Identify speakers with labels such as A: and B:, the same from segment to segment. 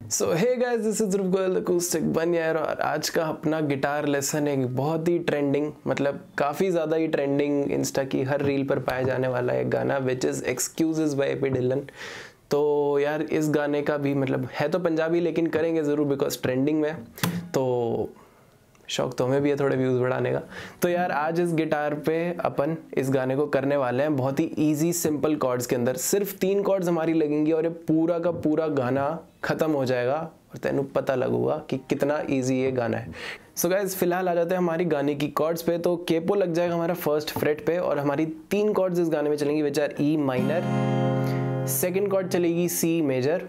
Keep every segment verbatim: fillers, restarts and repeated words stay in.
A: So hey guys, this is Dhruv Goyal acoustic बन यार। और आज का अपना गिटार लेसन एक बहुत ही ट्रेंडिंग, मतलब काफ़ी ज़्यादा ही ट्रेंडिंग, इंस्टा की हर रील पर पाया जाने वाला एक गाना which is excuses by AP Dhillon. तो यार इस गाने का भी मतलब है तो पंजाबी, लेकिन करेंगे ज़रूर बिकॉज ट्रेंडिंग में, तो शौक तो हमें भी है थोड़े व्यूज़ बढ़ाने का। तो यार आज इस गिटार पे अपन इस गाने को करने वाले हैं बहुत ही इजी सिंपल कॉर्ड्स के अंदर। सिर्फ तीन कॉर्ड्स हमारी लगेंगी और ये पूरा का पूरा गाना ख़त्म हो जाएगा और तेनू पता लगेगा कि कितना इजी ये गाना है। सो गाइस फिलहाल आ जाते हैं हमारी गाने की कॉर्ड्स पे। तो केपो लग जाएगा हमारा फर्स्ट फ्रेट पे और हमारी तीन कॉर्ड्स इस गाने में चलेंगी which are E minor, second chord चलेगी सी मेजर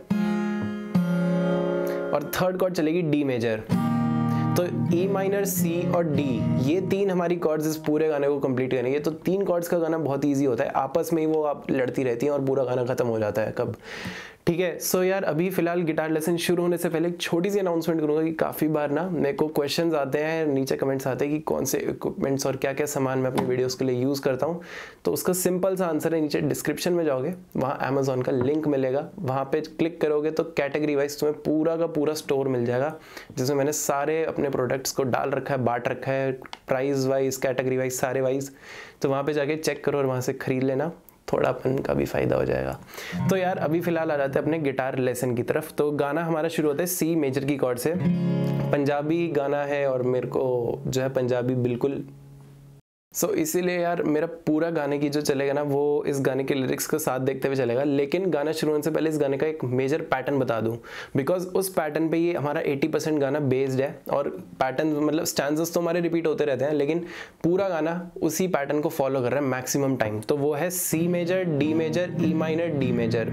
A: और थर्ड कॉर्ड चलेगी डी मेजर। तो ई माइनर, सी और डी, ये तीन हमारी कॉर्ड्स इस पूरे गाने को कंप्लीट करेंगे। तो तीन कॉर्ड्स का गाना बहुत इजी होता है, आपस में ही वो आप लड़ती रहती हैं और पूरा गाना खत्म हो जाता है कब। ठीक है, सो यार अभी फिलहाल गिटार लेसन शुरू होने से पहले एक छोटी सी अनाउंसमेंट करूंगा कि काफ़ी बार ना मेरे को क्वेश्चंस आते हैं, नीचे कमेंट्स आते हैं कि कौन से इक्विपमेंट्स और क्या क्या सामान मैं अपनी वीडियोस के लिए यूज़ करता हूं। तो उसका सिंपल सा आंसर है, नीचे डिस्क्रिप्शन में जाओगे, वहाँ अमेजोन का लिंक मिलेगा, वहाँ पे क्लिक करोगे तो कैटेगरी वाइज तुम्हें पूरा का पूरा स्टोर मिल जाएगा जिसमें मैंने सारे अपने प्रोडक्ट्स को डाल रखा है, बांट रखा है, प्राइस वाइज, कैटेगरी वाइज, सारे वाइज। तो वहाँ पर जाके चेक करो और वहाँ से खरीद लेना, थोड़ा अपन का भी फायदा हो जाएगा। तो यार अभी फिलहाल आ जाते हैं अपने गिटार लेसन की तरफ। तो गाना हमारा शुरू होता है सी मेजर की कॉर्ड से। पंजाबी गाना है और मेरे को जो है पंजाबी बिल्कुल, सो so, इसीलिए यार मेरा पूरा गाने की जो चलेगा ना वो इस गाने के लिरिक्स को साथ देखते हुए चलेगा। लेकिन गाना शुरू होने से पहले इस गाने का एक मेजर पैटर्न बता दूं, बिकॉज उस पैटर्न पे ये हमारा अस्सी परसेंट गाना बेस्ड है और पैटर्न मतलब स्टैंजेस तो हमारे रिपीट होते रहते हैं, लेकिन पूरा गाना उसी पैटर्न को फॉलो कर रहा है मैक्सिमम टाइम। तो वो है C major, D major, E minor, D major.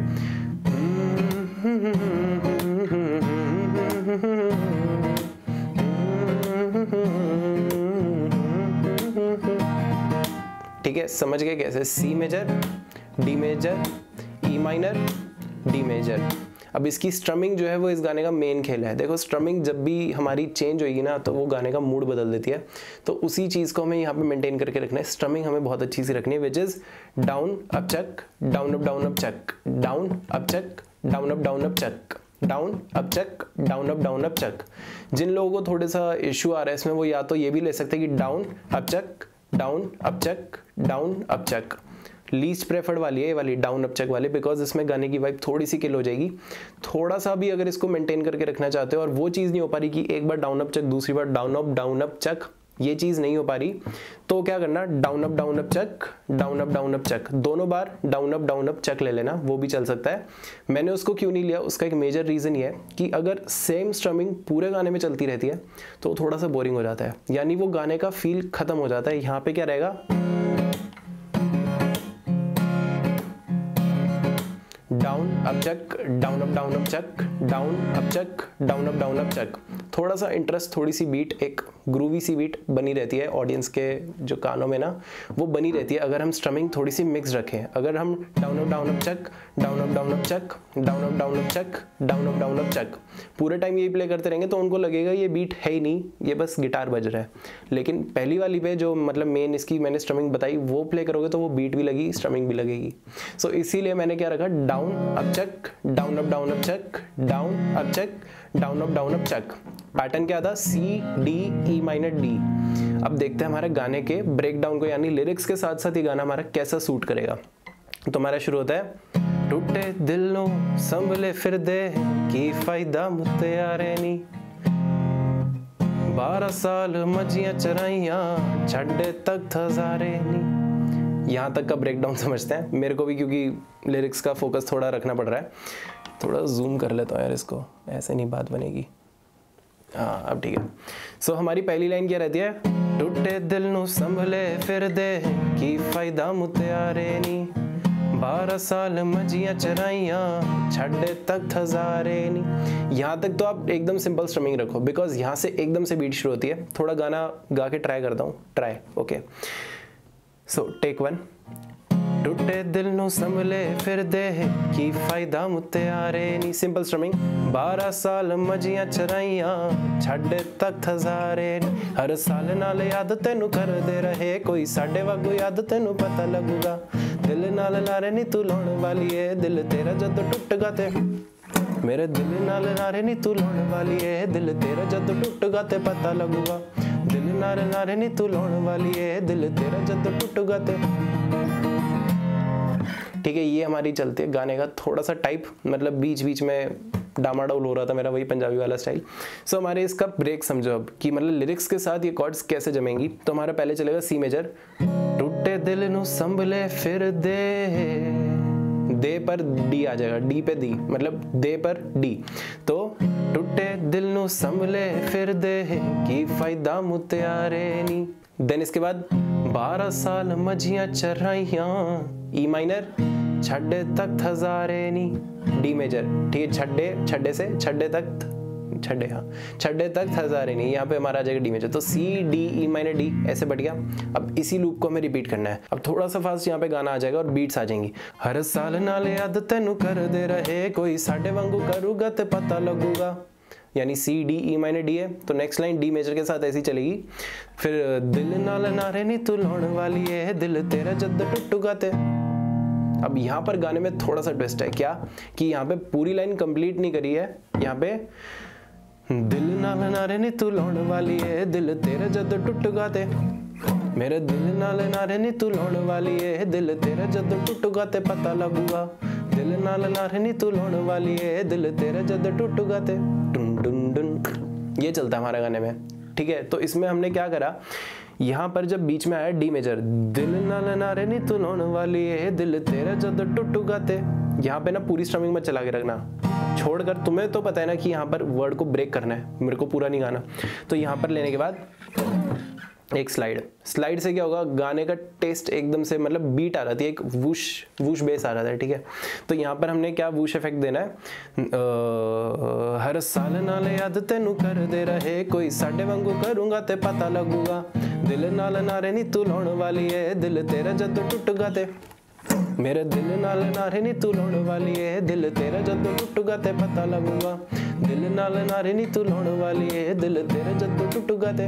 A: ठीक है, समझ गए कैसे? C major, D major, E minor, D major. अब इसकी स्ट्रमिंग जो है वो इस गाने का मेन खेल है। देखो स्ट्रमिंग जब भी हमारी चेंज होगी ना तो वो गाने का मूड बदल देती है, तो उसी चीज़ को हमें यहाँ पे मेंटेन करके रखना है। स्ट्रमिंग हमें बहुत अच्छी सी रखनी है which is down up chuck, down up down up chuck, down up chuck, down up down up chuck, down up chuck, down up down up chuck. जिन लोगों को थोड़ा सा इशू आ रहा है इसमें वो या तो ये भी ले सकते हैं कि down up chuck, down up chuck, down up chuck. Least preferred वाली है ये वाली डाउन अप चक वाली, बिकॉज इसमें गाने की वाइब थोड़ी सी किल हो जाएगी। थोड़ा सा भी अगर इसको मेंटेन करके रखना चाहते हो और वो चीज़ नहीं हो पा रही कि एक बार डाउन अप चक, दूसरी बार down up down up chuck, ये चीज़ नहीं हो पा रही, तो क्या करना, down up down up chuck, down up down up chuck, दोनों बार down up down up chuck ले लेना, वो भी चल सकता है। मैंने उसको क्यों नहीं लिया, उसका एक मेजर रीज़न ये है कि अगर सेम स्ट्रमिंग पूरे गाने में चलती रहती है तो थोड़ा सा बोरिंग हो जाता है, यानी वो गाने का फील खत्म हो जाता है। यहाँ पे क्या रहेगा, down up chuck, down up down up chuck, down up chuck, down up down up chuck. थोड़ा सा इंटरेस्ट, थोड़ी सी बीट, एक ग्रूवी सी बीट बनी रहती है ऑडियंस के जो कानों में ना, वो बनी रहती है अगर हम स्ट्रमिंग थोड़ी सी मिक्स रखें। अगर हम down up down up chuck, down up down up chuck, down up down up chuck, down up down up chuck पूरे टाइम यही प्ले करते रहेंगे तो उनको लगेगा ये बीट है ही नहीं, ये बस गिटार बज रहा है। लेकिन पहली वाली पे जो मतलब मेन इसकी मैंने स्ट्रमिंग बताई वो प्ले करोगे तो वो बीट भी लगेगी, स्ट्रमिंग भी लगेगी। सो so, इसीलिए मैंने क्या रखा, down up chuck, down up down up chuck, down up chuck, down up down up chuck. Pattern क्या था, C D E minor D. अब देखते हैं हमारे गाने के ब्रेक डाउन को, यानी लिरिक्स के साथ साथ ये गाना हमारा कैसा सूट करेगा। तो हमारा शुरू होता है, टूटे दिल नो संभले फिर दे की फायदा मुत्यारे नी, बारह साल मजियां चराइयां छड्डे तक हजारे नी। यहाँ तक का ब्रेक डाउन समझते हैं, मेरे को भी क्योंकि लिरिक्स का फोकस थोड़ा रखना पड़ रहा है। थोड़ा जूम कर लेता हूँ यार इसको, ऐसे नहीं बात बनेगी। हाँ अब ठीक है। सो so, हमारी पहली लाइन क्या रहती है, टूटे दिल नु संभले फिर दे की फायदा मुत्यारे नी, बारह साल मजियां चराइयां छड्डे तक हजारे नी। यहाँ तक तो आप एकदम सिंपल स्ट्रमिंग रखो बिकॉज यहाँ से एकदम से बीट शुरू होती है। थोड़ा गाना गा के ट्राई करता हूँ, try okay. So take one, टूटे दिल नु संभले फिर दे की फायदा मुत्यारे नी, सिंपल स्ट्रमिंग, बारह साल मजियां चराइयां छड्डे तक हजारे नी, हर साल नाल याद तेनू कर दे रहे कोई साडे वागू याद तेनू पता लगूगा, दिल नाल लारे नी तू लाउण वाली है, दिल तेरा जद टुट गा ते मेरे दिल नाल नारे नी तू लाने वाली है, दिल तेरा जद टूटगा ते पता लगूगा। दिल नारे नारे नी तू लाने वाली है, दिल तेरा जद टूटगा ते। ठीक है, ये हमारी चलती है गाने का थोड़ा सा टाइप, मतलब बीच बीच में डामाडोल हो रहा था मेरा, वही पंजाबी वाला स्टाइल। सो so, हमारे इसका ब्रेक समझो अब कि मतलब लिरिक्स के साथ ये कॉर्ड्स कैसे जमेंगी। तो हमारा पहले चलेगा सी मेजर, टूटे दिल नू संभले फिर दे, दे पर डी आ जाएगा, डी पे दी मतलब दे पर डी। तो टूटे दिल नू संभले फिर दे की फायदा मुत्यारे नी। देन इसके बाद बारह साल मझियां चराइयां, ई माइनर, छड्डे तक हजारे नी, डी मेजर। ठीक है, छड्डे छड्डे से छड्डे तक, छड्डे हाँ छड्डे तक हजारे नहीं, यहाँ पे हमारा आ जाएगा डी मेजर। तो C D E minor D ऐसे बढ़ गया। अब इसी लूप को हमें रिपीट करना है। अब थोड़ा सा फास्ट यहाँ पे गाना आ जाएगा और बीट्स आ जाएंगी। हर साल नाल याद तेनू कर दे रहे, कोई साडे वांगू करूगा ते पता लगूगा, यानी C D E minor D है। तो नेक्स्ट लाइन डी मेजर के साथ ऐसी चलेगी। फिर दिल नाल नारे नी तू लाने वाली है, दिल तेरा जद टूटूगा ते। अब यहाँ पर गाने में थोड़ा सा ट्विस्ट है, क्या कि यहाँ पे पूरी लाइन कंप्लीट नहीं करी है। यहाँ पे दिल नाल नारे नी तू लाने वाली है, दिल तेरा जद टूटूगा ते, मेरे दिल नाल नारे नी तू लाने वाली है, दिल तेरा जद टूटूगा ते पता लगूगा। दिल नाल नारे नी तू लाने वाली है, दिल तेरा जद टूटूगा ते, डुन डुन डुन। ये चलता है हमारे गाने में। ठीक है, तो इसमें हमने क्या करा, यहाँ पर जब बीच में आया डी मेजर, दिल नाल नारे नी तू लाने वाली है, दिल तेरा जद टूटूगा ते, यहाँ पे ना पूरी स्ट्रमिंग मत चला के रखना, छोड़कर, तुम्हें तो पता है ना कि यहाँ पर वर्ड को ब्रेक करना है, मेरे को पूरा नहीं गाना। तो यहाँ पर लेने के बाद एक स्लाइड, स्लाइड से क्या होगा, गाने का टेस्ट एकदम से मतलब बीट आ रही है, एक वूश वूश बेस आ रहा था। ठीक है, तो यहाँ पर हमने क्या वूश इफेक्ट देना है, आ, हर साल नाल याद तेनू कर दे रहे, कोई साडे वांगू करूंगा ते पता लगूगा। दिल नाल नारे नी तू लाने वाली है, दिल तेरा जद टूटूगा ते, मेरे दिल नाल नारे नी तू लाने वाली है, दिल तेरा जद टूटूगा ते पता लगूगा। दिल नाल नारे नी तू लाने वाली है, दिल तेरा जद टूटूगा ते।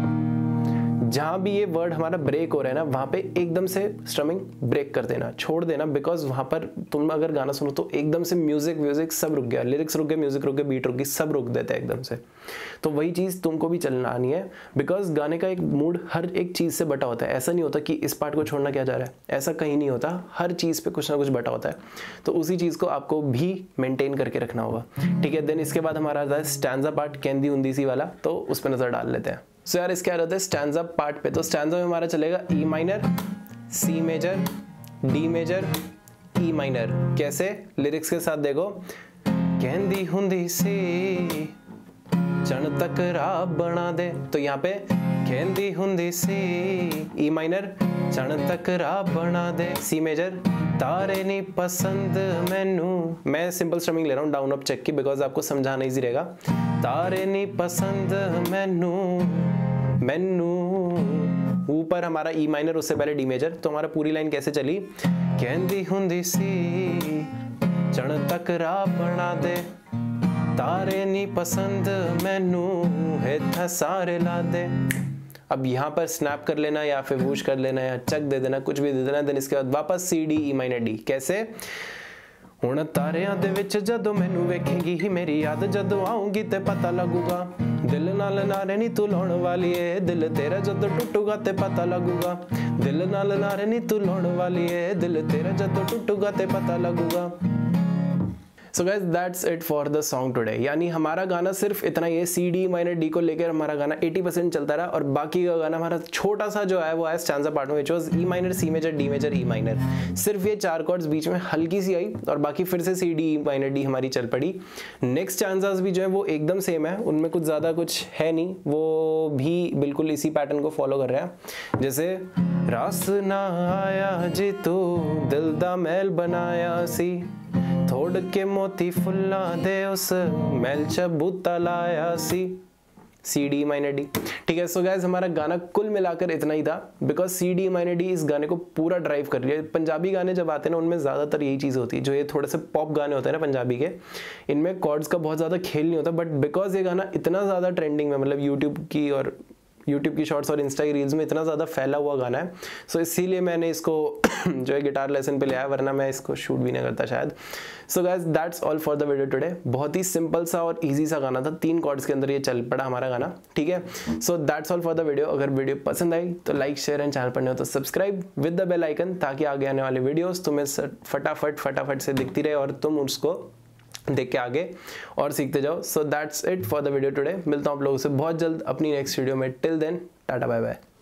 A: जहाँ भी ये वर्ड हमारा ब्रेक हो रहा है ना, वहाँ पे एकदम से स्ट्रमिंग ब्रेक कर देना, छोड़ देना, बिकॉज वहाँ पर तुम अगर गाना सुनो तो एकदम से म्यूजिक म्यूजिक सब रुक गया, लिरिक्स रुक गए, म्यूजिक रुक गया, बीट रुक गई, सब रुक देते हैं एकदम से। तो वही चीज़ तुमको भी चलना आनी है, बिकॉज गाने का एक मूड हर एक चीज़ से बटा होता है। ऐसा नहीं होता कि इस पार्ट को छोड़ना क्या जा रहा है, ऐसा कहीं नहीं होता, हर चीज़ पे कुछ ना कुछ बटा होता है। तो उसी चीज़ को आपको भी मेंटेन करके रखना होगा। ठीक है, देन इसके बाद हमारा आता है स्टैंजा पार्ट, केंदी उंदी सी वाला, तो उस पर नज़र डाल लेते हैं। सो so यार इसके आ रहा है स्टैंजा पार्ट पे। तो स्टैंजा में हमारा चलेगा E minor, C major, D major, E minor. कैसे, लिरिक्स के साथ देखो, कहंदी हुंदी सी चण तक राह बना दे। तो यहाँ पे कहंदी हुंदी सी, ई माइनर, चण तक राह बना दे, सी मेजर, तारे नी पसंद मैनू, मैं सिंपल स्ट्रमिंग ले रहा हूँ डाउन अप चेक की, बिकॉज आपको समझाना इजी रहेगा। तारे नी पसंद मैनू मैनू, ऊपर हमारा ई माइनर, उससे पहले डी मेजर। तो हमारा पूरी लाइन कैसे चली, कहंदी हुंदी सी चण तक राह बना दे, तारे नी पसंद मैनू है सारे ला दे। अब यहाँ पर स्नैप कर लेना या फिर वूश कर लेना या चक दे देना, कुछ भी दे देना। देन इसके बाद वापस C D E minor D. कैसे, हुण तारियां दे विच जदों मैनू वेखेगी ही मेरी याद, जदों आऊंगी ते पता लगूगा। दिल नाल नारे नी तू लाने वाली है, दिल तेरा जदों टूटूगा ते पता लगूगा। दिल नाल नारे नी तू लाने वाली है, दिल तेरा जदों टूटूगा ते पता लगूगा। So guys that's it for the song today. यानी हमारा गाना सिर्फ इतना ही है, सी डी माइनर डी को लेकर हमारा गाना अस्सी परसेंट चलता रहा, और बाकी का गाना हमारा छोटा सा जो है वो है स्टैंजा पार्ट में, which was E minor, C major, D major, E minor. सिर्फ ये चार कॉर्ड्स बीच में हल्की सी आई, और बाकी फिर से C D E minor D हमारी चल पड़ी। नेक्स्ट स्टैंजास भी जो है वो एकदम सेम है, उनमें कुछ ज़्यादा कुछ है नहीं, वो भी बिल्कुल इसी पैटर्न को फॉलो कर रहे हैं। जैसे रास ना आया जी तू दिल दा महल बनाया सी, थोड़ के मोती फुल्ला दे उस महल च बूता लाया सी, सी डी माइनर डी। ठीक है, सो गाइस हमारा गाना कुल मिलाकर इतना ही था, because C D minor D इस गाने को पूरा ड्राइव कर रही है। पंजाबी गाने जब आते हैं ना, उनमें ज़्यादातर यही चीज़ होती है, जो ये थोड़े से पॉप गाने होते हैं ना पंजाबी के, इनमें कॉर्ड्स का बहुत ज़्यादा खेल नहीं होता, बट बिकॉज ये गाना इतना ज़्यादा ट्रेंडिंग में, मतलब यूट्यूब की और यूट्यूब की शॉर्ट्स और इंस्टा की रील्स में इतना ज़्यादा फैला हुआ गाना है, सो so इसीलिए मैंने इसको जो है गिटार लेसन पे लिया है, वरना मैं इसको शूट भी नहीं करता शायद। So guys that's all for the video today. बहुत ही सिंपल सा और इजी सा गाना था, तीन कॉर्ड्स के अंदर ये चल पड़ा हमारा गाना, ठीक है। So that's all for the video. अगर वीडियो पसंद आई तो लाइक शेयर एंड चैनल पर नहीं हो तो subscribe with the bell icon, ताकि आगे आने वाले वीडियोस तुम्हें फटाफट फटाफट से दिखती रहे और तुम उसको देख के आगे और सीखते जाओ। So that's it for the video today. मिलता हूँ आप लोगों से बहुत जल्द अपनी नेक्स्ट वीडियो में। Till then tata bye bye.